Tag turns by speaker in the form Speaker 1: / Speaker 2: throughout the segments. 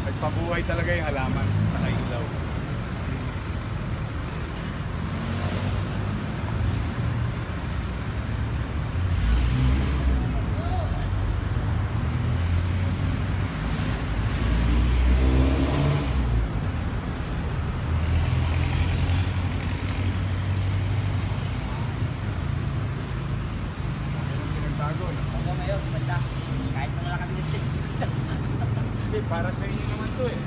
Speaker 1: Nagpabuhay talaga yung halaman sa ilaw. Para sa inyo naman to eh.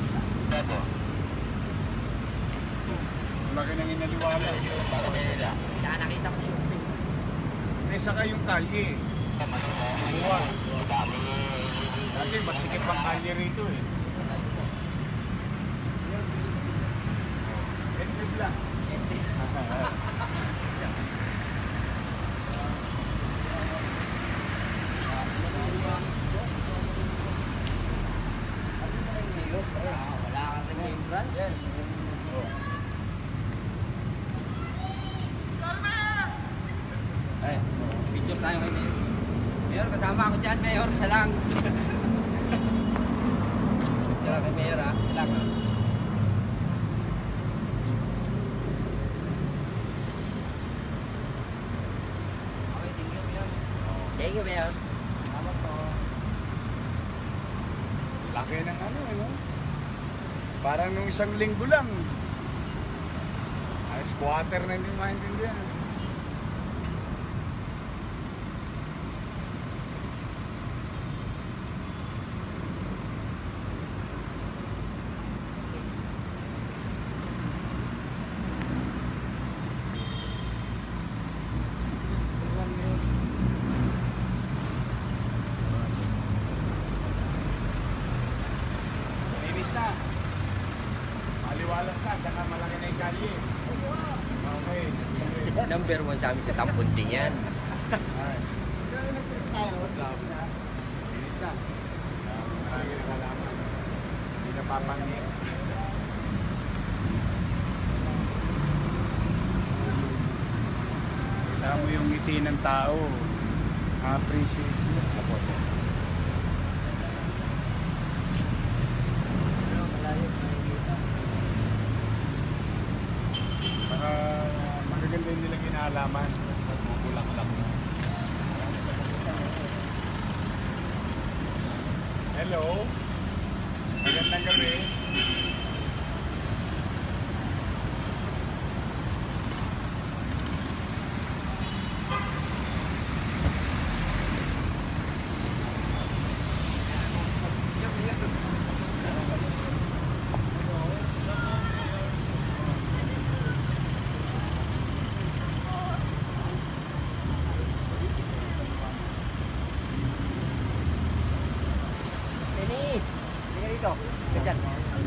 Speaker 1: Laki nang inaliwala.
Speaker 2: Kaya nakita ko shopping.
Speaker 1: May saka yung kalye. Buwa. Dati masikip ang kalye rito eh. Entrip lang.
Speaker 2: Wala kang remembrance. Yes. Ay, picture tayo kay Mayor. Mayor, kasama ako dyan, Mayor. Siya lang. Siya lang kay Mayor, ha? Siya lang, ha? Okay, thank you, Mayor. Thank you, Mayor. Salamat po.
Speaker 1: Laki ng ano eh, no? Parang nung isang linggo lang. Ay, squatter na hindi maintindihan. Linis na. Maliwalas na, saka malaki na yung kalye. Okay.
Speaker 2: Number 1 sa amin sa Tampunting yan.
Speaker 1: Alright. Linis na. Marami na halaman. Hindi napapangit. Kita mo yung ngiti ng tao. Appreciate mo. Baka magaganda yung nilang ginahalaman. Magbubulang lang. Hello? Magandang gabi.
Speaker 2: Ini, tinggal dito. Ganyan.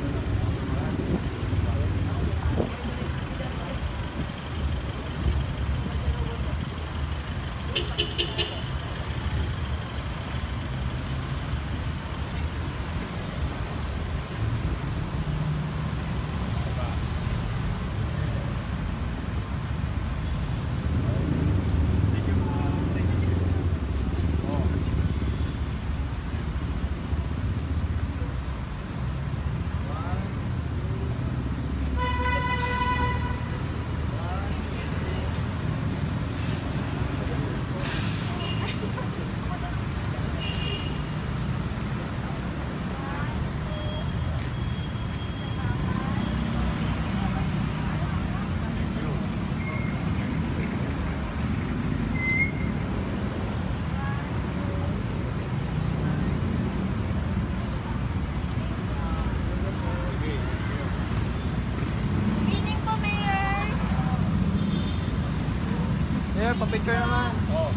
Speaker 3: Mayor, papicture naman.
Speaker 1: Oh.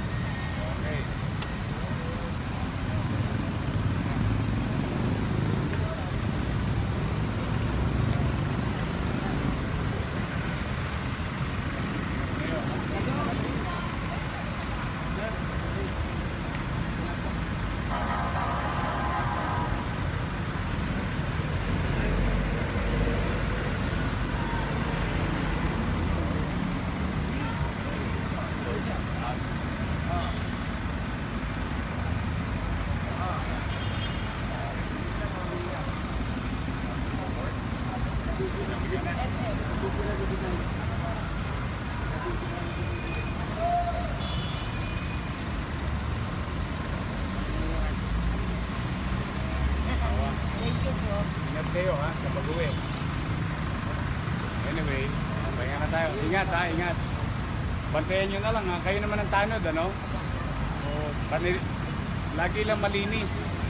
Speaker 1: Okay.
Speaker 4: tayo. Ingat ha, ingat. Bantayan nyo na lang ha. Kayo naman ang tanod, ano? Lagi lang malinis.